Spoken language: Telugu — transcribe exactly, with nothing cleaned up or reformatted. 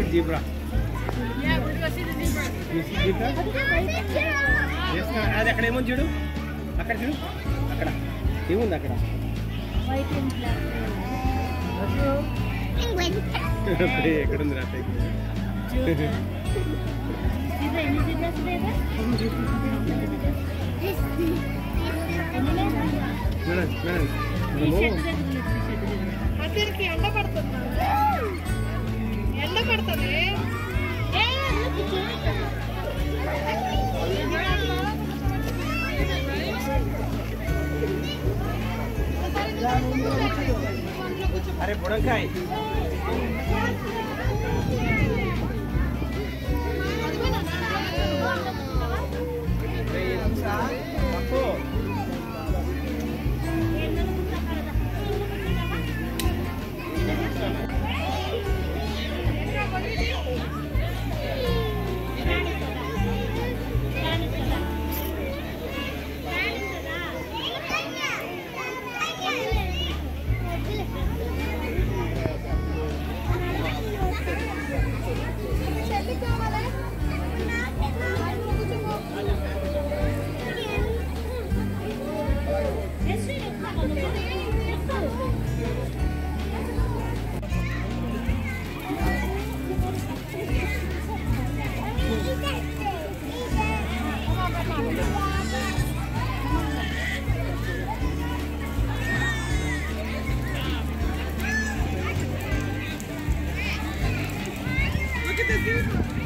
zebra. Yeah, we're gonna see the zebra. You see zebra? Yes, ma'am. అది అక్కడ ఏముంది చూడు, అక్కడ చూడు, అక్కడ ఏముంది అక్కడ? White and black. ఎక్కడ ఉంది రాత్రి? Zebra, any zebras there? Madam madam మనము అతనికి ఎండ పడుతుందా? ఎండ పడుతుంది. అరే బుడంకాయ Look at this dude.